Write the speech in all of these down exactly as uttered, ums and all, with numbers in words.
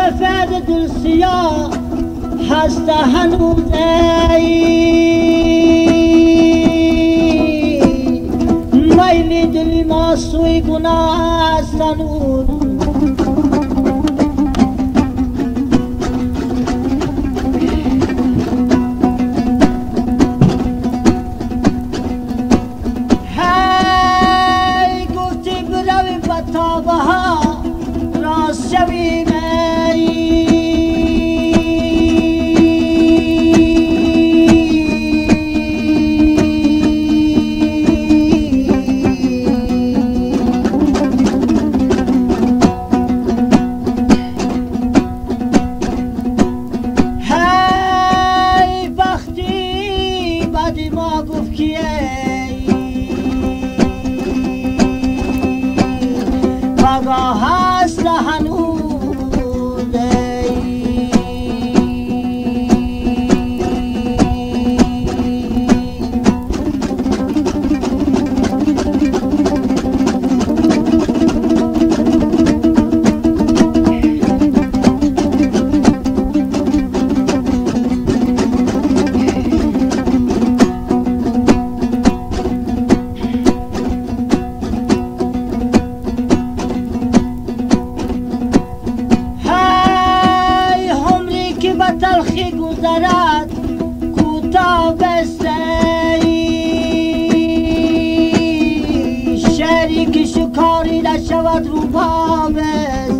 سفید دل سیاه هست هنوز ای میل دل ما سوی گناه است هنوز هی گفتی برویم به تابه ها راست شویم تلخی گذرد کوتاه بسته شعری که شکاری نشود رو پا بست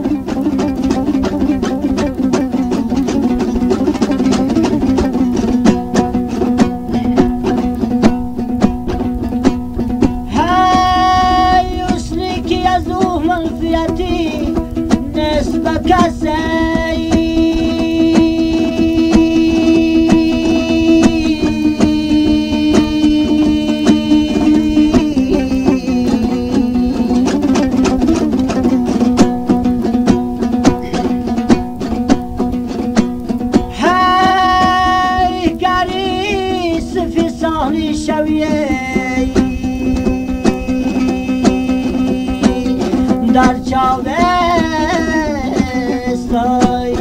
هی حسنی که از او منفیتی نسبت کسی در چاوه استایی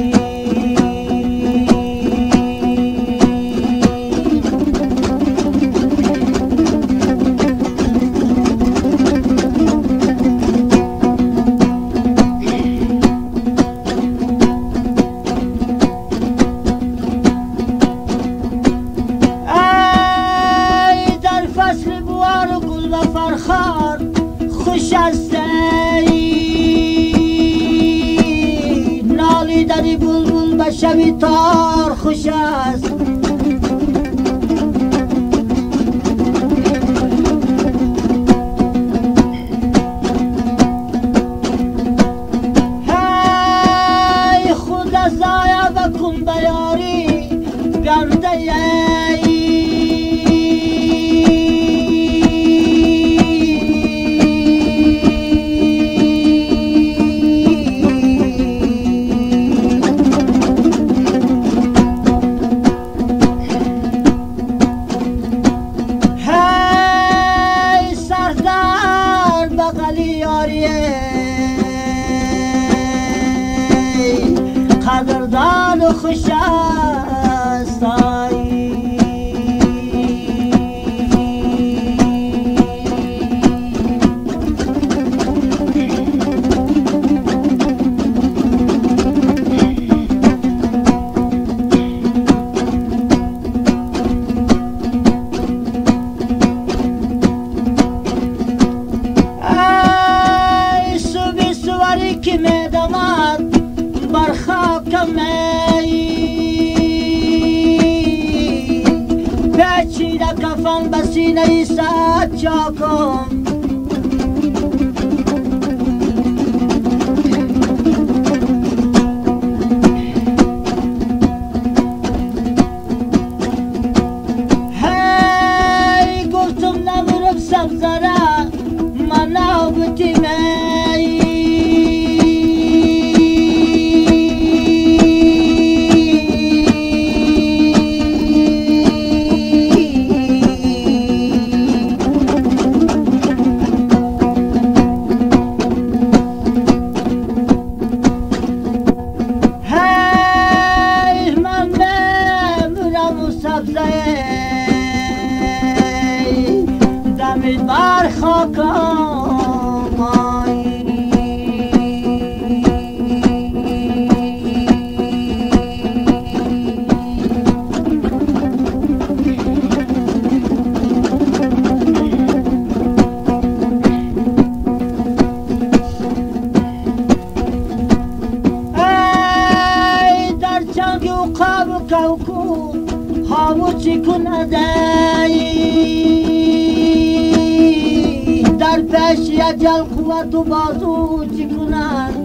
ای در فصل بوار و گل و فرخار خوش است نالیدنی بلبل به شبی تار خوش است هی خود از آیا بکن بیاری گرده قدردان و خوش است ای صبح سواری که میدمد بر خاکم پیچیده کفن به سینه ساعت چاکم هی گفتم نمیرم سبزره من نوبتی می چی کند در پیش اجل قوت و بازو چی کند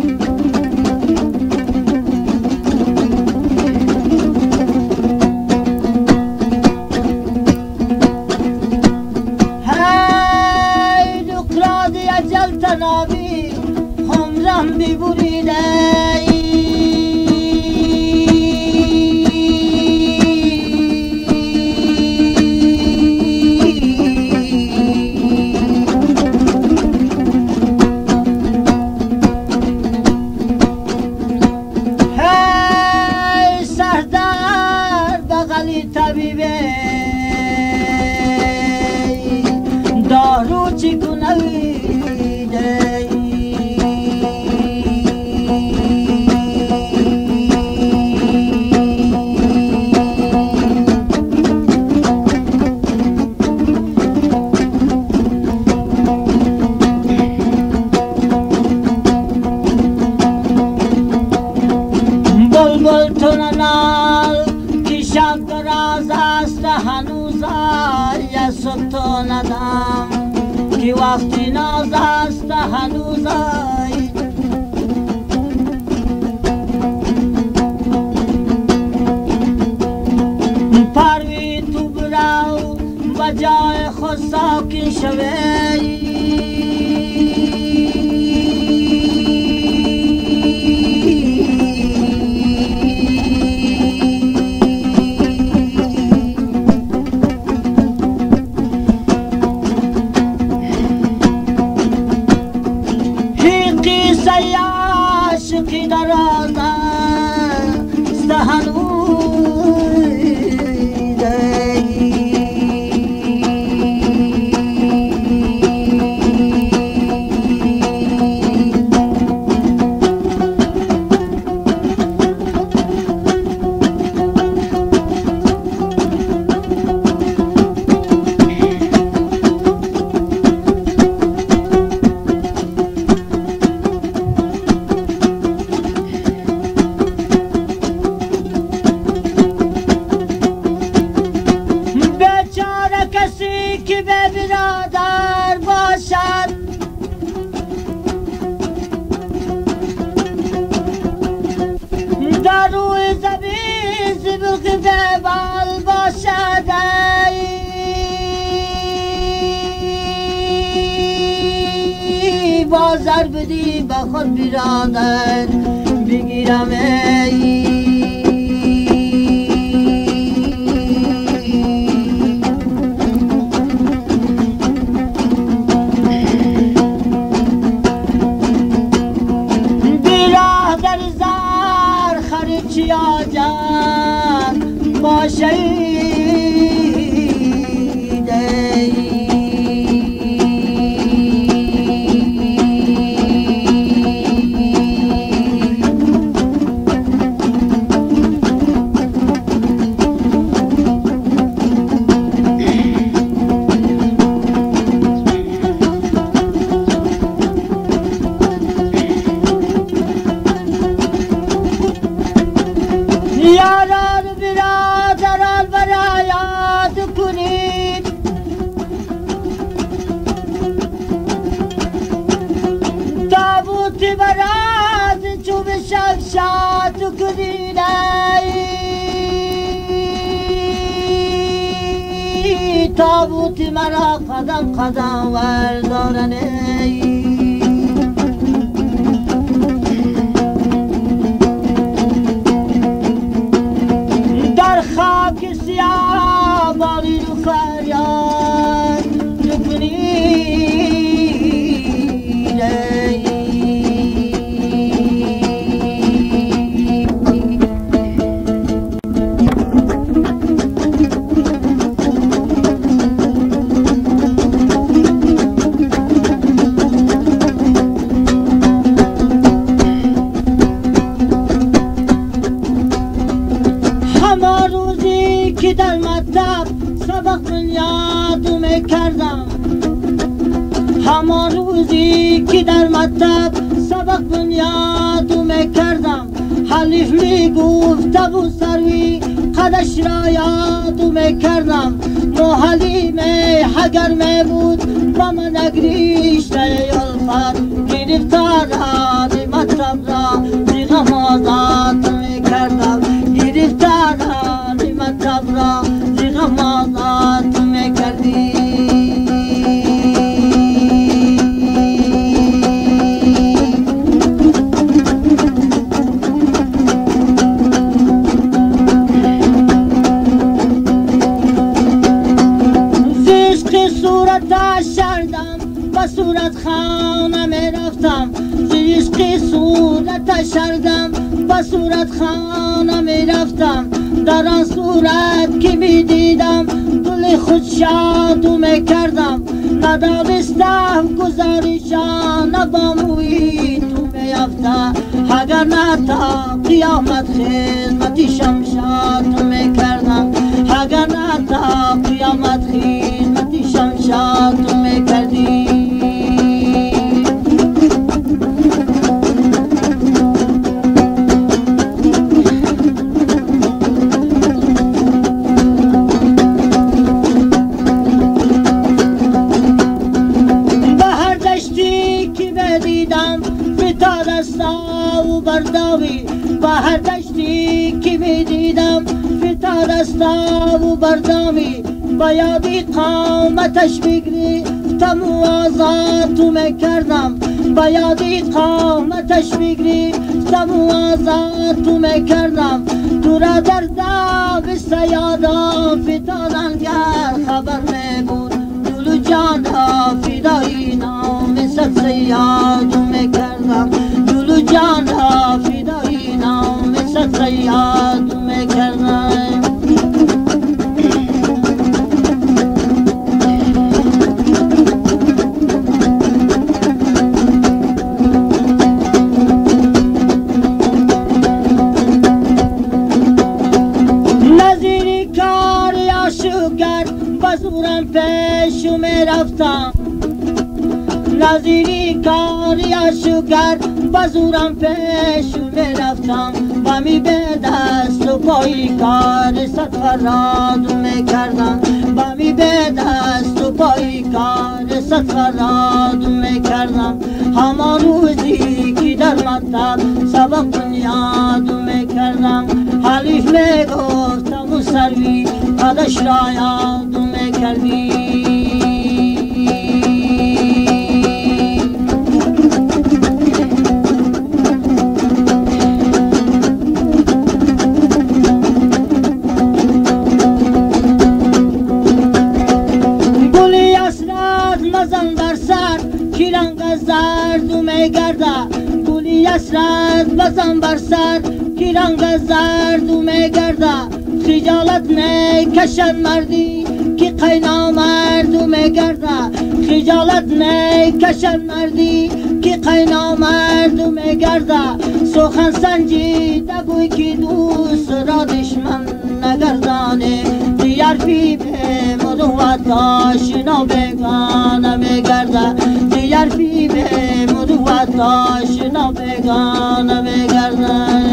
هی دقراد اجل تنابی عمرم بیبریده دارو چی کنویده بلبل تو ننال کی شب راز است هنوز یا سبتو ندم کی وقتی ناز است هنوز پروی تو براو و جای خود ساکن شوی عاشقی درازه استهنوده که به برادر باشد در روی زمین زبق به بال باشد بازر بدی به خود برادر بگیرم ای چیا جان باشیده یاران برادران برای یاد کنید تابوت برات چوب شمشاد کنید تابوت مرا قدم قدم وردارنه خاک سیاه بالی رو فریاد نکنیده که در مطلب سبق من یادم کردم همان روزی که در مطلب سبق من یادم کردم حلیف می گفتم و سروی قدش را یاد میکردم محلی می اگر می بود با من اگریشته الفت گرفتار آنی مطرب را زیغم آزاد میکردم گرفتار آنی مطرب را زیغم آزاد میکردی صورت خانه می رفتم زیشقی صورت شردم با صورت خانه می رفتم در آن صورت که می دیدم دل خود شادو می کردم ندانستم گزارشان با موی تو می یافته اگر نه تا قیامت خدمتی شمشاد می کردم اگر نه تا قیامت خدمتی شمشاد می کردی بهر دشتی که می دیدم فتاد استا و بردامی با یادی قامتش بگریفتم و آزاد تو می کردم با یادی قامتش بگریفتم و آزاد تو می کردم تو را در داب سیادان فتادن گر خبر می بود دل و جان را فدای نام ست سیاد می کردم دل و جان را فدای نام ست سیاد می کردم نظیری کار یا شکر بزورم پیش می رفتم نظیری کار یا شکر بزورم پیش می رفتم و می به دست و پای کار صد فراد می کردم و می به دست و پای کار صد فراد می کردم همان روزی که در مطلب سبق بنیاد می کردم حلیف می گفتم و سروی قدش را یاد می کردی اسرت بزن بر سر که رنگ زرد و میگرده خجالت نکشد مردی که قینا مرد و میگرده خجالت نکشد مردی که قینا مرد و میگرده سخن سنجیده گوی که دوست را دشمن نگردانه دیار فی به مروت آشنا بگانه میگرده دیار فی به مروت آشنا بگانه میگرده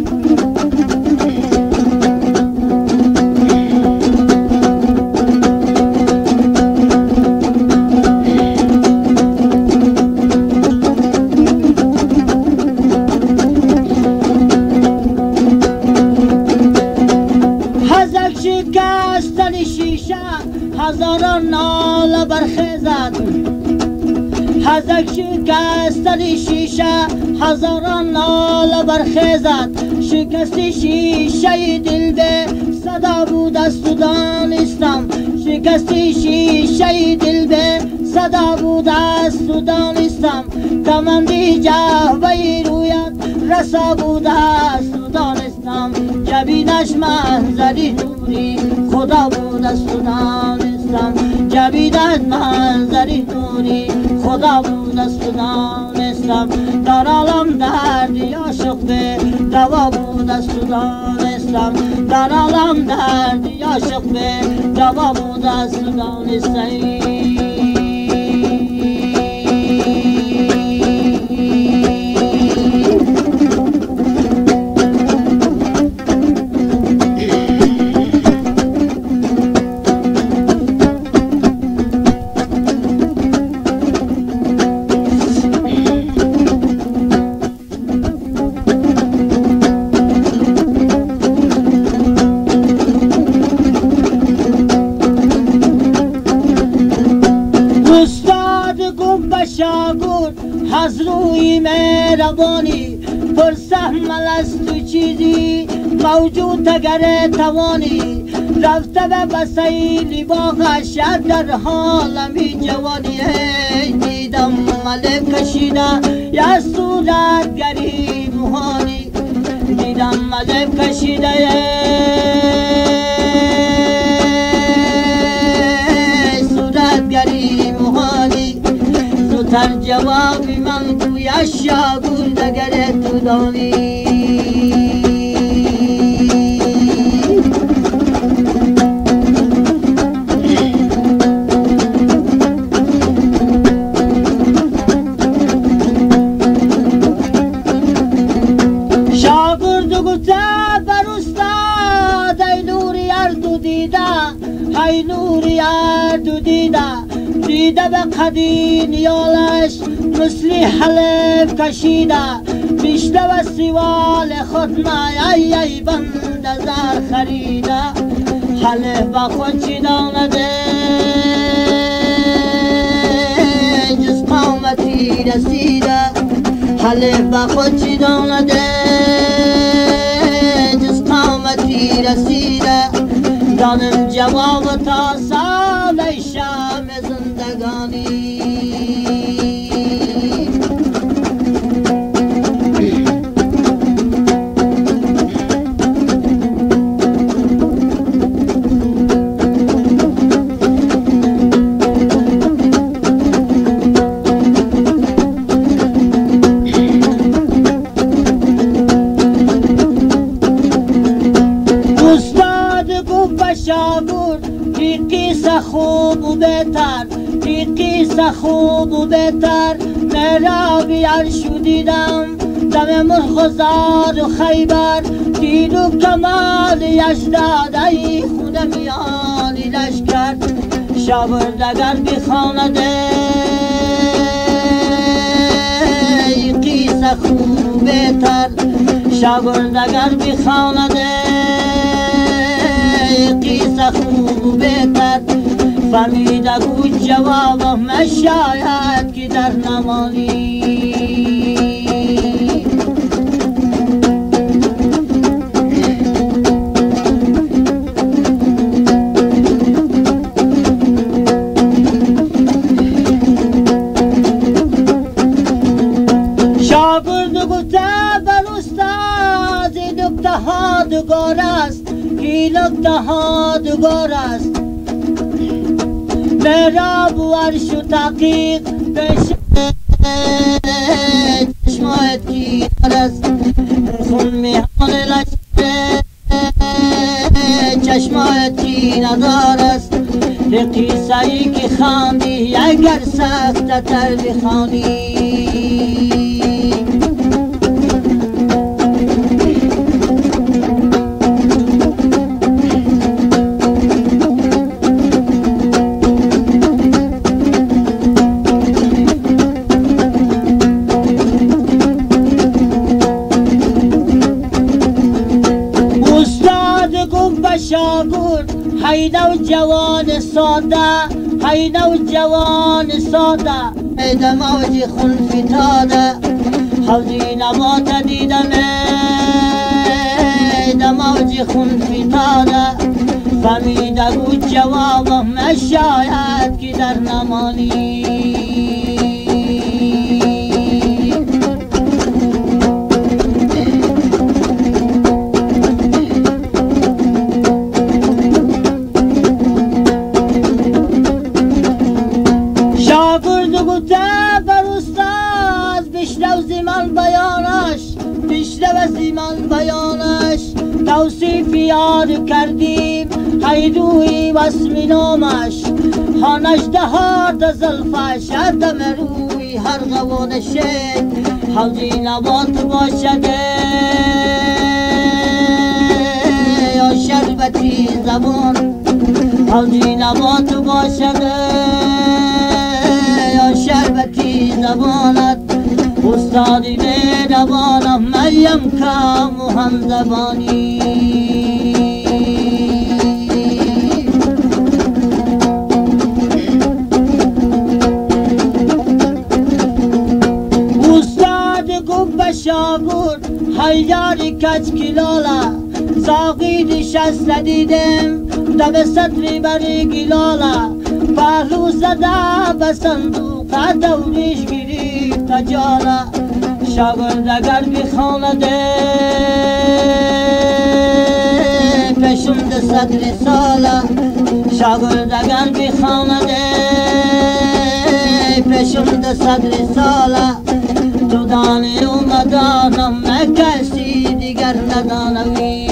هزاران ناله برخیزد هزک شکستن شیشه هزاران ناله برخیزد شکست شیشه دل به صدا بود از تو دانستم شکست شیشه دل به صدا بود از تو دانستم کمندی جهوه رویت رسا بود از تو دانستم جبینش منظری نوری خدا بود از تو دانستم جبینش منظری نوری خدا بود از تو دانستم در عالم دردی عاشق به دوا بود از تو دانستم در عالم دردی عاشق به دوا بود از تو دانستم از روی مهربانی پرسحمل است تو چیزی موجود اگر توانی رفته به بسیلی باغش در حالمی جوانی دیدم ملک کشیده یا صورتگری موهانی دیدم ملک کشیده صورتگری موهانی زودتر جوابی من گویا شاگرد اگر تو دانی ای نوری اردو دیده دیده به قدین یالش مثلی حلف کشیده بیشته و سیوال خود نه ای ای بند زر خریده حلف به خود چی دانده جز قامتی رسیده حلف به خود چی دانده جز قامتی رسیده دانم جواب تا سال شام زندگانی کی قصه خوب و بهتر کی قصه خوب و بهتر مرا بیار شدیدم دم مرغزار و خیبر دید و کمال یشداد ای خود میانی لشکر شاوردگر بخانده قصه خوب و بهتر شاوردگر بخانده قصه خوب بهتر فهمیده بود جوابم شاید که در نمانی شاگرد گفته بر استاد نکته ها دگار است کی نکته ها دگار است مرا بورش و تحقیق بشه چشمایت کی است خون میهان لشکر چشمایت کی ندار است قصه ای که خواندی اگر سخت تر بخوانی شاگرد حیده و جوان ساده حیده و جوان ساده حیده موج خون فتاده حوضی نبات دیدم حیده موج خون فتاده فهمیده بود جوابم شاید که در نمانی من بیانش توصیف یاد کردیم حیدوی واسم نامش خانش دهات زلفش دم روی هر غوانش حوضی نبات باشده یا شربتی زبان حوضی نبات باشده یا شربتی زبانت استادی مهربانم مریم کام و هم زبانی شاگور هیاری کچ کلالا زاقی نشست دیدم دم سطری بری گلالا پهلو زده به صندوق دوریش گریفت جالا شاگرد اگر بخانده پیشم ده صدر سالا شاگرد اگر بخانده پیشم ده صدر سالا تو دانی اومدانم کسی دیگر ندانوی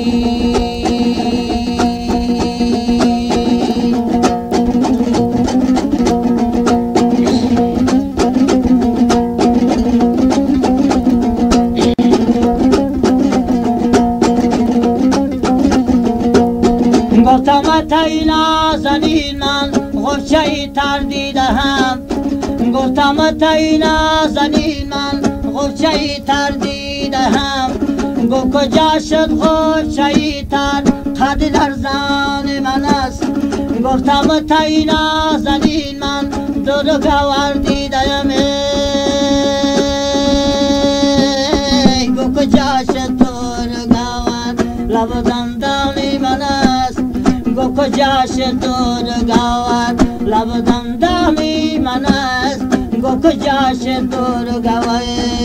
گفتم اتای نازنین من غرچه تردیده هم گفتم اتای نازنین من غرچه تردیده هم گو کجا شد غرچه تر قد لرزان من است گفتم اتای نازنین من دور گوار دیدم گو کجا شد دور گوار لب دندانی من است گو کجا شد دور گوار لب دندانی من است گو کجا شد دور گوار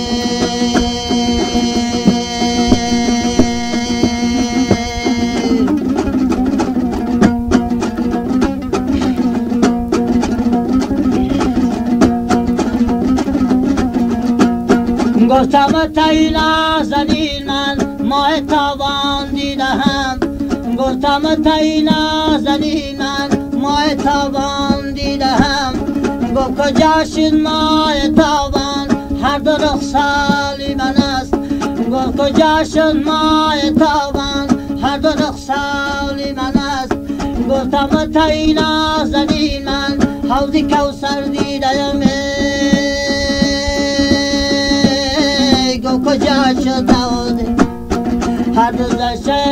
گفتم اتای نازنین من ماه تابان دیدم گفتم اتای نازنین من ماه تابان دیدم گو کجا شد ماه تابان هر دو رخسالی من است گو کجا شد ماه تابان هر دو رخسالی من است گفتم اتای نازنین من حوض کوثر دیدم گو کجا شد حوض هر دو زشه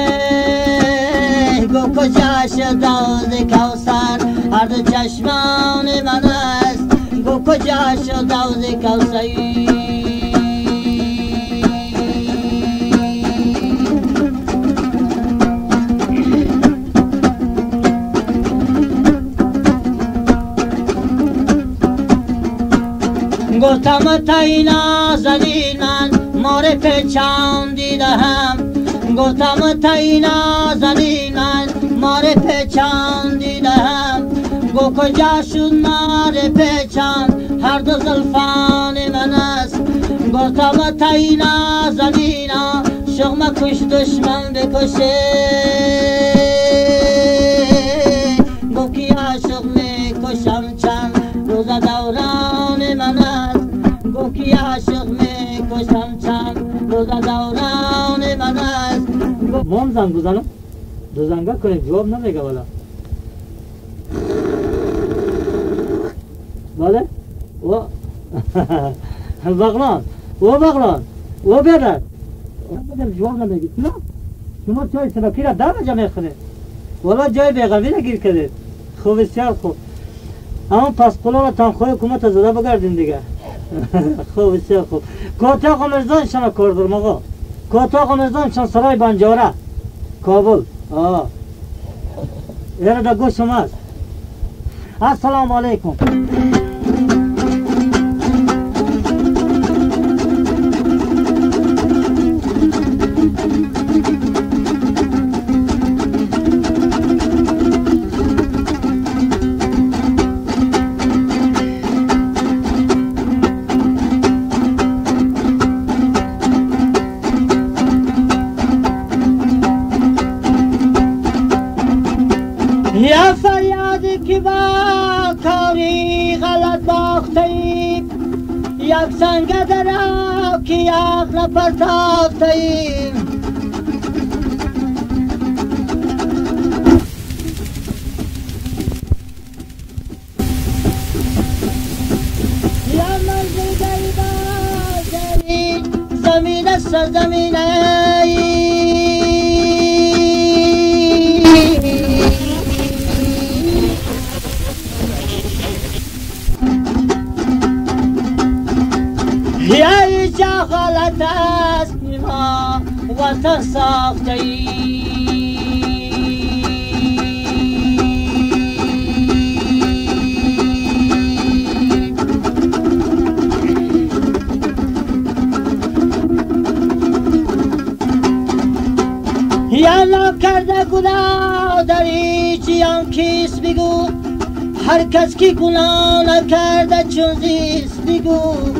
گو کجا شد حوض کوثر هر دو چشمان من است گو کجا شد حوض کوثری گفتم اتای نازنین من مار پیچان دیدم گفتم اتای نازنین من مار پیچان دیدم گو کجا شد مار پیچان هر دو زلفان من است گفتم اتای نازنین شغم کش دشمن بکشه گو کی عاشق میکشم چند روز دوران من است گو کی عاشق میکشم چند روز دوران من است وام زنگ بزنم دو زنگه کنیم جواب نمیگه والا بله و بغلان و بغلان و برد جواب نمیگه نه شما چای سناکی را در بجا میخونه والا جای بیغمی را گیر کرده خوب بسیار خوب اما پس قلو را تنخواه حکومت زده بگردیم دیگه خوب بسیار خوب کاتاق مرزان شما کار دارم آقا کاتاق مرزان شما سرای بنجاره کابل آه ایره دا گوش شما است السلام علیکم یا فریاد که با کاری غلط باختیم یک سنگ درا که یک نفر تاختیم یا منزل گریبا زمین زمین است زمینه یا غلط است ما وطن ساخته ای. یالا کرده گناه داری چیان کیست بگو، هر کس که گناه نکرده چون زیست بگو.